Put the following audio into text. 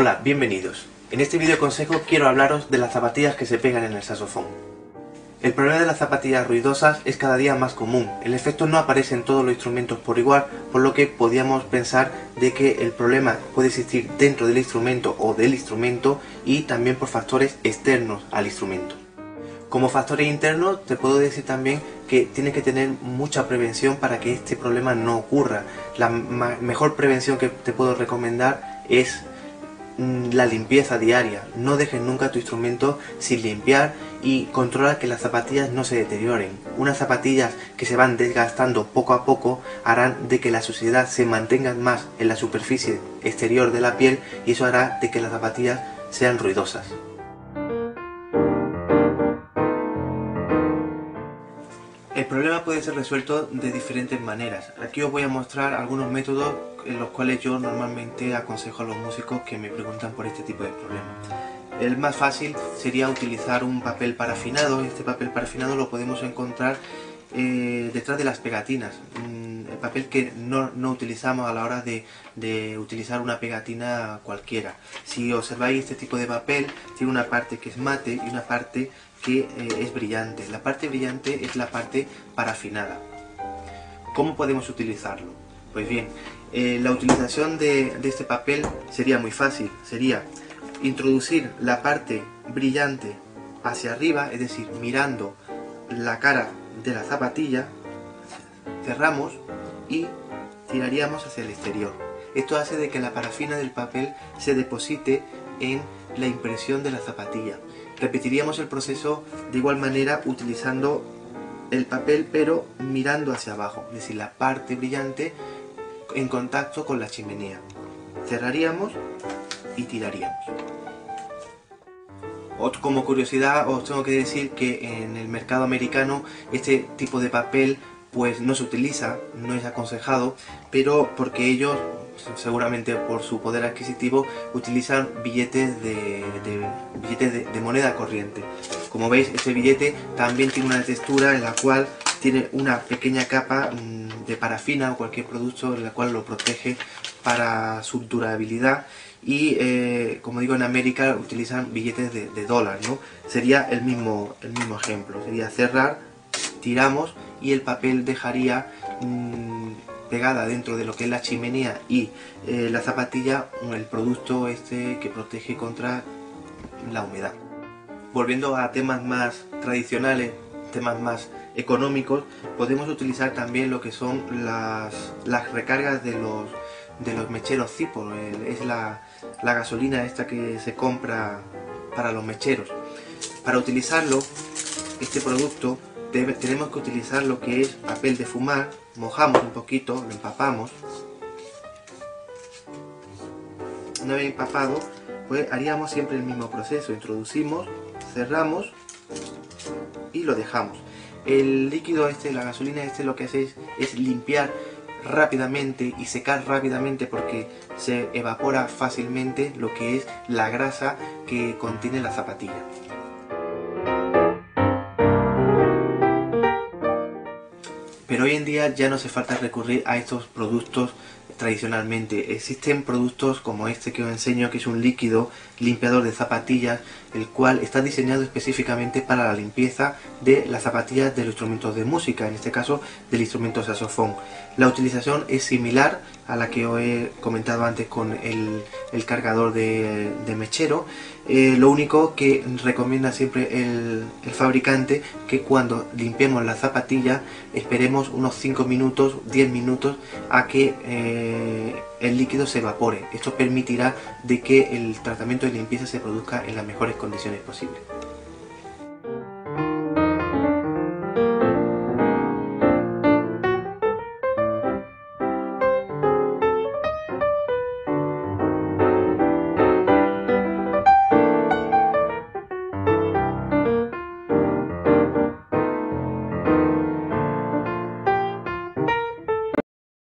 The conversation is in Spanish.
Hola, bienvenidos. En este vídeo consejo quiero hablaros de las zapatillas que se pegan en el saxofón. El problema de las zapatillas ruidosas es cada día más común. El efecto no aparece en todos los instrumentos por igual, por lo que podríamos pensar de que el problema puede existir dentro del instrumento o del instrumento y también por factores externos al instrumento. Como factores internos te puedo decir también que tienes que tener mucha prevención para que este problema no ocurra. La mejor prevención que te puedo recomendar es la limpieza diaria. No dejes nunca tu instrumento sin limpiar y controla que las zapatillas no se deterioren. Unas zapatillas que se van desgastando poco a poco harán de que la suciedad se mantenga más en la superficie exterior de la piel y eso hará de que las zapatillas sean ruidosas. El problema puede ser resuelto de diferentes maneras. Aquí os voy a mostrar algunos métodos en los cuales yo normalmente aconsejo a los músicos que me preguntan por este tipo de problemas. El más fácil sería utilizar un papel parafinado. Este papel parafinado lo podemos encontrar detrás de las pegatinas. El papel que no utilizamos a la hora de utilizar una pegatina cualquiera. Si observáis, este tipo de papel tiene una parte que es mate y una parte que es brillante. La parte brillante es la parte parafinada. ¿Cómo podemos utilizarlo? Pues bien, la utilización de este papel sería muy fácil. Sería introducir la parte brillante hacia arriba, es decir, mirando la cara de la zapatilla, cerramos y tiraríamos hacia el exterior. Esto hace de que la parafina del papel se deposite en la impresión de la zapatilla. Repetiríamos el proceso de igual manera utilizando el papel pero mirando hacia abajo, es decir, la parte brillante en contacto con la chimenea. Cerraríamos y tiraríamos. Como curiosidad os tengo que decir que en el mercado americano este tipo de papel pues no se utiliza, no es aconsejado, pero porque ellos, seguramente por su poder adquisitivo, utilizan billetes de moneda corriente. Como veis, este billete también tiene una textura en la cual tiene una pequeña capa de parafina o cualquier producto en la cual lo protege para su durabilidad. Y como digo, en América utilizan billetes de dólar, ¿no? Sería el mismo ejemplo, sería cerrar, tiramos y el papel dejaría pegada dentro de lo que es la chimenea y la zapatilla el producto este que protege contra la humedad. Volviendo a temas más tradicionales, temas más económicos, podemos utilizar también lo que son las recargas de los mecheros Zippo. Es la gasolina esta que se compra para los mecheros. Para utilizarlo, este producto, tenemos que utilizar lo que es papel de fumar. Mojamos un poquito, lo empapamos. Una vez empapado, pues haríamos siempre el mismo proceso. Introducimos, cerramos y lo dejamos. El líquido este, la gasolina este, lo que hace es limpiar rápidamente y secar rápidamente porque se evapora fácilmente lo que es la grasa que contiene la zapatilla. Pero hoy en día ya no hace falta recurrir a estos productos tradicionalmente. Existen productos como este que os enseño, que es un líquido limpiador de zapatillas, el cual está diseñado específicamente para la limpieza de las zapatillas de los instrumentos de música, en este caso del instrumento saxofón. La utilización es similar a la que os he comentado antes con el cargador de mechero. Lo único que recomienda siempre el fabricante que cuando limpiemos la zapatilla esperemos unos 5 minutos, 10 minutos a que el líquido se evapore. Esto permitirá de que el tratamiento de limpieza se produzca en las mejores condiciones posibles.